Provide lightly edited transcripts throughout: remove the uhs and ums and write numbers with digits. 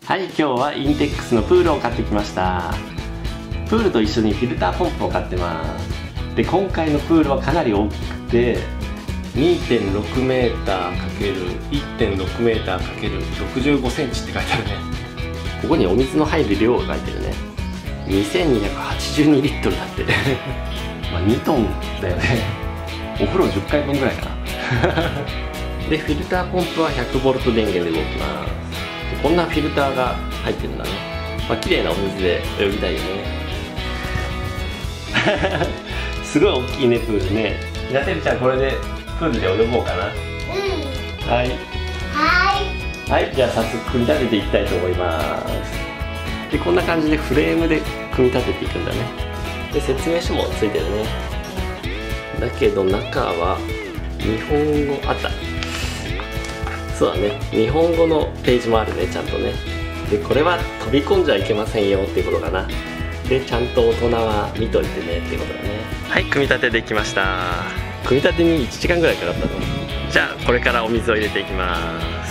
はい、今日はインテックスのプールを買ってきました。プールと一緒にフィルターポンプを買ってます。で、今回のプールはかなり大きくて 2.6m×1.6m×65 センチって書いてあるね。ここにお水の入る量が書いてるね。2282リットルだってまあ2トンだよね。お風呂10回分ぐらいかなで、フィルターポンプは 100V 電源で動きます。こんなフィルターが入ってるんだね。まあ綺麗なお水で泳ぎたいよねすごい大きいね、プールね。じゃあてるちゃん、これでプールで泳ごうかな。はいはい、じゃあ早速組み立てていきたいと思います。で、こんな感じでフレームで組み立てていくんだね。で、説明書もついてるね。だけど中は日本語あった。そうだね、日本語のページもあるね、ちゃんとね。で、これは飛び込んじゃいけませんよっていうことかな。で、ちゃんと大人は見といてねっていうことだね。はい、組み立てできました。組み立てに1時間ぐらいかかったの。じゃあこれからお水を入れていきます。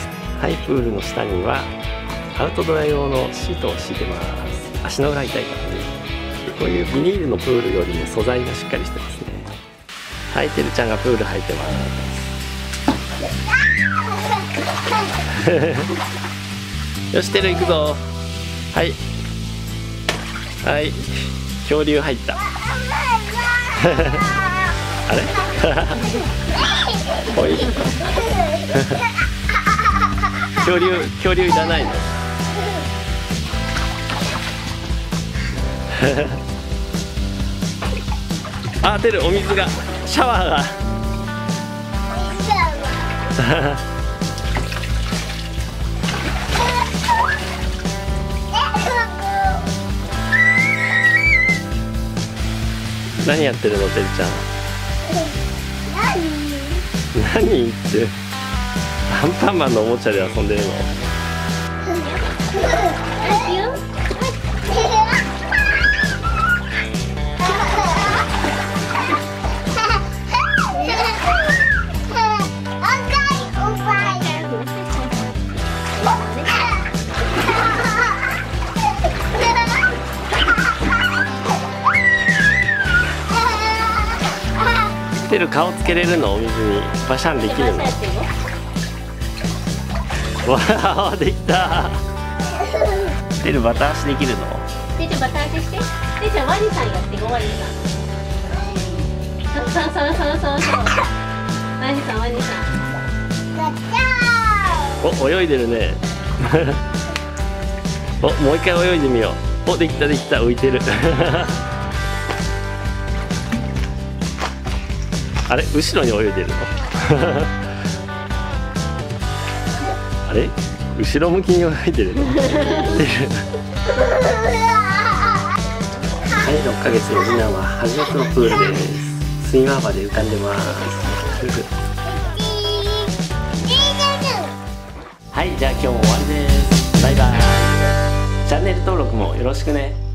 はい、プールの下にはアウトドア用のシートを敷いてます。足の裏痛いからね。こういうビニールのプールよりも素材がしっかりしてますね。はい、てるちゃんがプール入ってますよし、てる行くぞ。はいはい、恐竜入ったあれおい恐竜いらないのあ、てる、お水が、シャワーが何やってるの、てるちゃん。何ってアンパンマンのおもちゃで遊んでるの。てる、顔つけれるの、お水にバシャンできるの。わあ、できた。てる、バタ足できるの。 てる、バタ足して。てるちゃん、ワニさんやってご、ワニさん。そうワニさん、ワニさん。お、泳いでるねお、もう一回泳いでみよう。お、できたできた、浮いてるあれ、後ろに泳いでるのあれ、後ろ向きに泳いでるのはい、6ヶ月の次男は初めてのプールです。スイマーバーで浮かんでますはい、じゃあ今日も終わりです。バイバイ。チャンネル登録もよろしくね。